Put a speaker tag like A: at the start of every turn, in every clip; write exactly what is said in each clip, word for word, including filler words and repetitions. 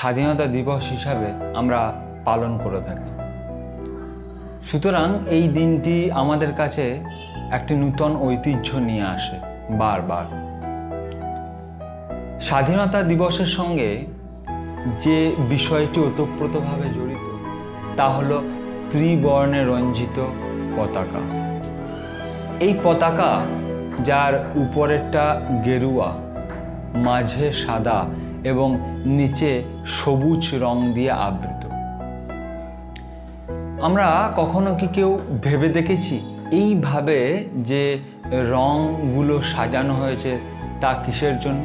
A: স্বাধীনতা দিবস হিসাবে আমরা পালন করে থাকি। সুতরাং এই দিনটি আমাদের কাছে একটি নূতন ঐতিহ্য নিয়ে আসে বারবার। স্বাধীনতা দিবসের সঙ্গে যে বিষয়টি ওতপ্রোতভাবে জড়িত তা হলো ত্রিবর্ণে রঞ্জিত পতাকা। এই পতাকা যার উপরেরটা গেরুয়া, মাঝে সাদা এবং নিচে সবুজ রং দিয়ে আবৃত। আমরা কখনো কি কেউ ভেবে দেখেছি এইভাবে যে রংগুলো সাজানো হয়েছে তা কিসের জন্য?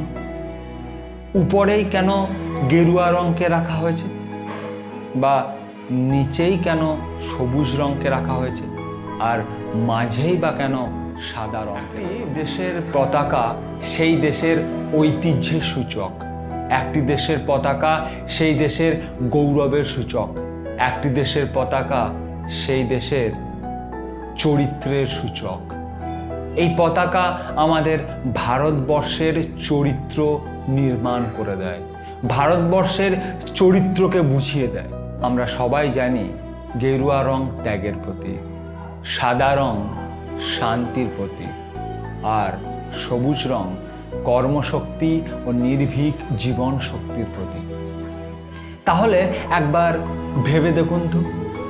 A: উপরেই কেন গেরুয়া রঙকে রাখা হয়েছে বা নিচেই কেন সবুজ রঙকে রাখা হয়েছে আর মাঝেই বা কেন সাদা রং? একটি দেশের পতাকা সেই দেশের ঐতিহ্যের সূচক, একটি দেশের পতাকা সেই দেশের গৌরবের সূচক, একটি দেশের পতাকা সেই দেশের চরিত্রের সূচক। এই পতাকা আমাদের ভারতবর্ষের চরিত্র নির্মাণ করে দেয়, ভারতবর্ষের চরিত্রকে বুঝিয়ে দেয়। আমরা সবাই জানি গেরুয়া রং ত্যাগের প্রতীক, সাদা রং শান্তির প্রতীক, আর সবুজ রং কর্মশক্তি ও নির্ভীক জীবন শক্তির প্রতীক। তাহলে একবার ভেবে দেখুন তো,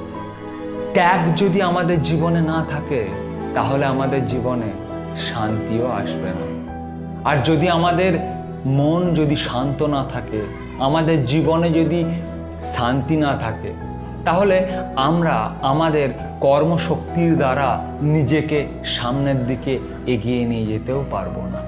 A: ত্যাগ যদি আমাদের জীবনে না থাকে তাহলে আমাদের জীবনে শান্তিও আসবে না। আর যদি আমাদের মন যদি শান্ত না থাকে, আমাদের জীবনে যদি শান্তি না থাকে, তাহলে আমরা আমাদের কর্মশক্তির দ্বারা নিজেকে সামনের দিকে এগিয়ে নিয়ে যেতেও পারবো না।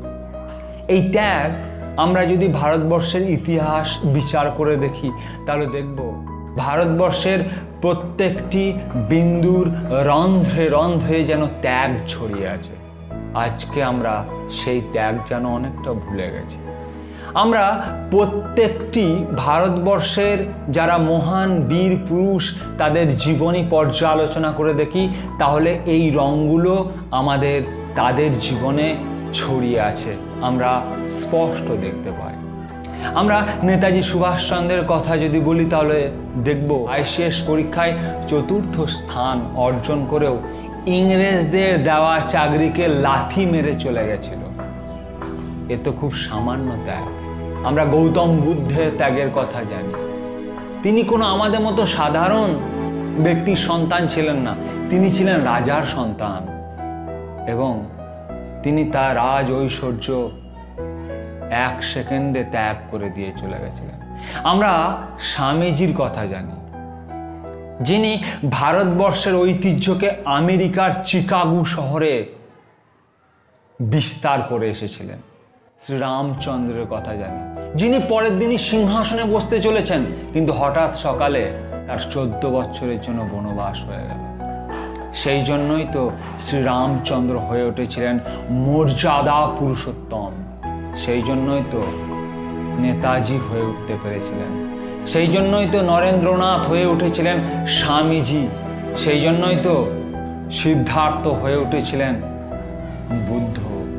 A: এই ত্যাগ আমরা যদি ভারতবর্ষের ইতিহাস বিচার করে দেখি তাহলে দেখব ভারতবর্ষের প্রত্যেকটি বিন্দুর রন্ধ্রে রন্ধ্রে যেন ত্যাগ ছড়িয়ে আছে। আজকে আমরা সেই ত্যাগ যেন অনেকটা ভুলে গেছি। আমরা প্রত্যেকটি ভারতবর্ষের যারা মহান বীর পুরুষ তাদের জীবনী পর্যালোচনা করে দেখি তাহলে এই রঙগুলো আমাদের তাদের জীবনে ছড়িয়ে আছে, আমরা স্পষ্ট দেখতে পাই। আমরা নেতাজি সুভাষচন্দ্রের কথা যদি বলি তাহলে দেখব আইসিএস পরীক্ষায় চতুর্থ স্থান অর্জন করেও ইংরেজদের দেওয়া চাকরিকে লাথি মেরে চলে গেছিল। এ তো খুব সামান্য ত্যাগ। আমরা গৌতম বুদ্ধের ত্যাগের কথা জানি। তিনি কোনো আমাদের মতো সাধারণ ব্যক্তির সন্তান ছিলেন না, তিনি ছিলেন রাজার সন্তান এবং তিনি তার রাজ ঐশ্বর্য এক সেকেন্ডে ত্যাগ করে দিয়ে চলে গেছিলেন। আমরা স্বামীজির কথা জানি, যিনি ভারতবর্ষের ঐতিহ্যকে আমেরিকার চিকাগো শহরে বিস্তার করে এসেছিলেন। শ্রীরামচন্দ্রের কথা জানি, যিনি পরের দিনই সিংহাসনে বসতে চলেছেন কিন্তু হঠাৎ সকালে তার চোদ্দ বছরের জন্য বনবাস হয়ে গেল। সেই জন্যই তো শ্রীরামচন্দ্র হয়ে উঠেছিলেন মর্যাদা পুরুষোত্তম, সেই জন্যই তো নেতাজি হয়ে উঠতে পেরেছিলেন, সেই জন্যই তো নরেন্দ্রনাথ হয়ে উঠেছিলেন স্বামীজি, সেই জন্যই তো সিদ্ধার্থ হয়ে উঠেছিলেন বুদ্ধ।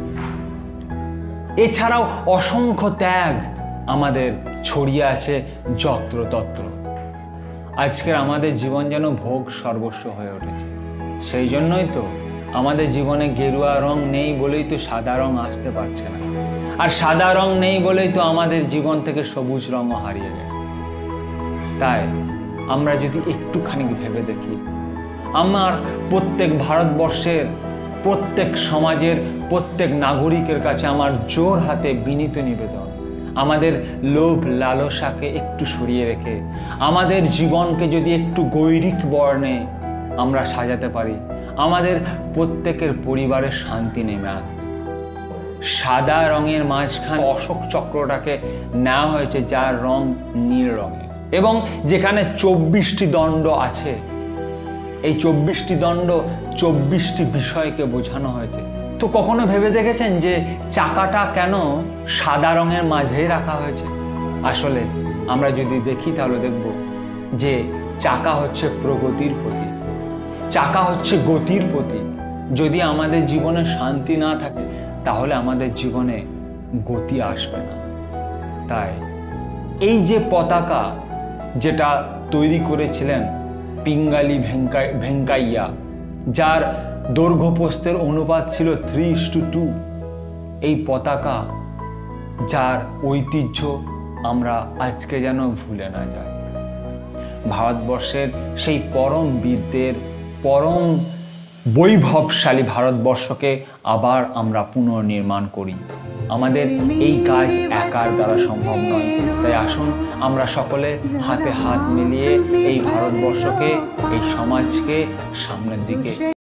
A: এছাড়াও অসংখ্য ত্যাগ আমাদের ছড়িয়ে আছে যত্রতত্র। আজকের আমাদের জীবন যেন ভোগ সর্বস্ব হয়ে উঠেছে। সেই জন্যই তো আমাদের জীবনে গেরুয়া রং নেই বলেই তো সাদা রং আসতে পারছে না, আর সাদা রং নেই বলেই তো আমাদের জীবন থেকে সবুজ রঙও হারিয়ে গেছে। তাই আমরা যদি একটুখানি ভেবে দেখি, আমার প্রত্যেক ভারতবর্ষের প্রত্যেক সমাজের প্রত্যেক নাগরিকের কাছে আমার জোর হাতে বিনীত নিবেদন, আমাদের লোভ লালসাকে একটু সরিয়ে রেখে আমাদের জীবনকে যদি একটু গৈরিক বর্ণে আমরা সাজাতে পারি, আমাদের প্রত্যেকের পরিবারের শান্তি নেমে আসবে। সাদা রঙের মাঝখানে অশোক চক্রটাকে নেওয়া হয়েছে যার রং নীল রঙের, এবং যেখানে চব্বিশটি দণ্ড আছে, এই চব্বিশটি দণ্ড চব্বিশটি বিষয়কে বোঝানো হয়েছে। তো কখনো ভেবে দেখেছেন যে চাকাটা কেন সাদা রঙের মাঝেই রাখা হয়েছে? আসলে আমরা যদি দেখি তাহলে দেখব যে চাকা হচ্ছে প্রগতির প্রতীক, চাকা হচ্ছে গতির প্রতীক। যদি আমাদের জীবনে শান্তি না থাকে তাহলে আমাদের জীবনে গতি আসবে না। তাই এই যে পতাকা যেটা তৈরি করেছিলেন পিঙ্গালি ভেঙ্কাই ভেঙ্কাইয়া, যার দৈর্ঘ্য প্রস্থের অনুপাত ছিল থ্রি ইস টু টু, এই পতাকা যার ঐতিহ্য আমরা আজকে যেন ভুলে না যাই। ভারতবর্ষের সেই পরম বীরদের, পরম বৈভবশালী ভারতবর্ষকে আবার আমরা পুনর্নির্মাণ করি। আমাদের এই কাজ একার দ্বারা সম্ভব নয়, তাই আসুন আমরা সকলে হাতে হাত মিলিয়ে এই ভারতবর্ষকে, এই সমাজকে সামনের দিকে